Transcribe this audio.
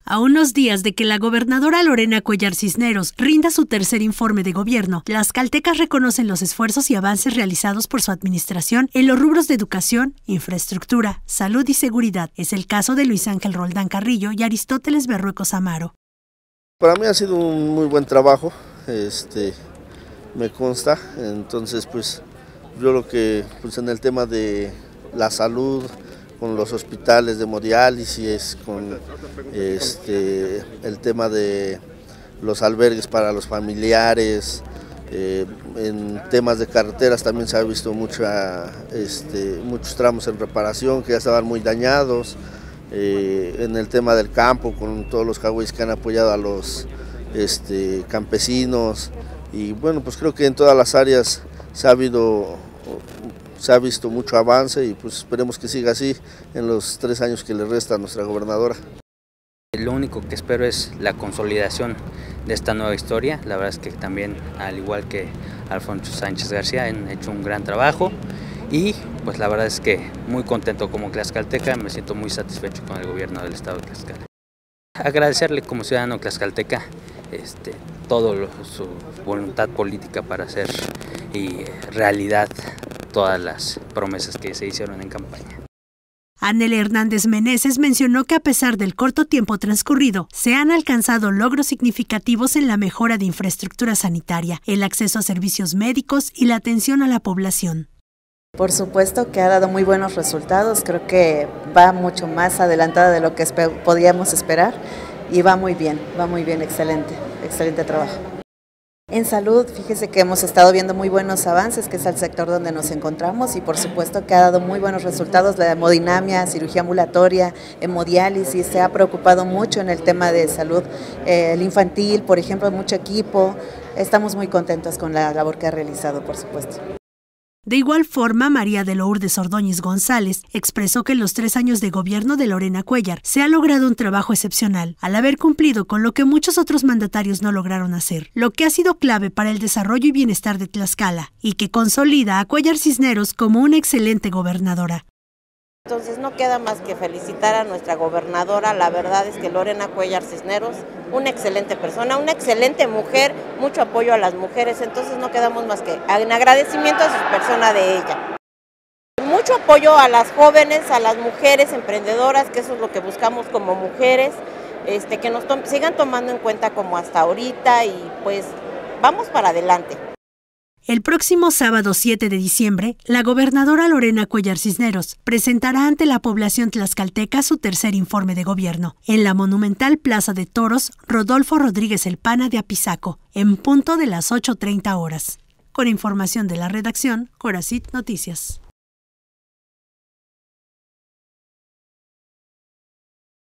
A unos días de que la gobernadora Lorena Cuéllar Cisneros rinda su tercer informe de gobierno, tlaxcaltecas reconocen los esfuerzos y avances realizados por su administración en los rubros de educación, infraestructura, salud y seguridad. Es el caso de Luis Ángel Roldán Carrillo y Aristóteles Berruecos Amaro. Para mí ha sido un muy buen trabajo, me consta. Entonces, pues yo lo que en el tema de la salud, con los hospitales de hemodiálisis, con el tema de los albergues para los familiares, en temas de carreteras también se ha visto muchos tramos en reparación que ya estaban muy dañados, en el tema del campo con todos los jagüeyes que han apoyado a los campesinos, y bueno, pues creo que en todas las áreas se ha visto mucho avance y pues esperemos que siga así en los 3 años que le resta a nuestra gobernadora. Lo único que espero es la consolidación de esta nueva historia. La verdad es que también, al igual que Alfonso Sánchez García, han hecho un gran trabajo y pues la verdad es que muy contento como tlaxcalteca, me siento muy satisfecho con el gobierno del estado de Tlaxcala. Agradecerle como ciudadano tlaxcalteca todo su voluntad política para hacer realidad todas las promesas que se hicieron en campaña. Anele Hernández Meneses mencionó que a pesar del corto tiempo transcurrido, se han alcanzado logros significativos en la mejora de infraestructura sanitaria, el acceso a servicios médicos y la atención a la población. Por supuesto que ha dado muy buenos resultados, creo que va mucho más adelantada de lo que podíamos esperar y va muy bien, excelente trabajo. En salud, fíjese que hemos estado viendo muy buenos avances, que es el sector donde nos encontramos, y por supuesto que ha dado muy buenos resultados la hemodinamia, cirugía ambulatoria, hemodiálisis, se ha preocupado mucho en el tema de salud, el infantil, por ejemplo, mucho equipo. Estamos muy contentos con la labor que ha realizado, por supuesto. De igual forma, María de Lourdes Ordóñez González expresó que en los 3 años de gobierno de Lorena Cuéllar se ha logrado un trabajo excepcional, al haber cumplido con lo que muchos otros mandatarios no lograron hacer, lo que ha sido clave para el desarrollo y bienestar de Tlaxcala, y que consolida a Cuéllar Cisneros como una excelente gobernadora. Entonces no queda más que felicitar a nuestra gobernadora. La verdad es que Lorena Cuéllar Cisneros, una excelente persona, una excelente mujer, mucho apoyo a las mujeres, entonces no quedamos más que en agradecimiento a su persona de ella. Mucho apoyo a las jóvenes, a las mujeres emprendedoras, que eso es lo que buscamos como mujeres, que nos sigan tomando en cuenta como hasta ahorita, y pues vamos para adelante. El próximo sábado 7 de diciembre, la gobernadora Lorena Cuéllar Cisneros presentará ante la población tlaxcalteca su tercer informe de gobierno en la monumental Plaza de Toros Rodolfo Rodríguez El Pana de Apizaco, en punto de las 8:30 horas. Con información de la redacción, Coracit Noticias.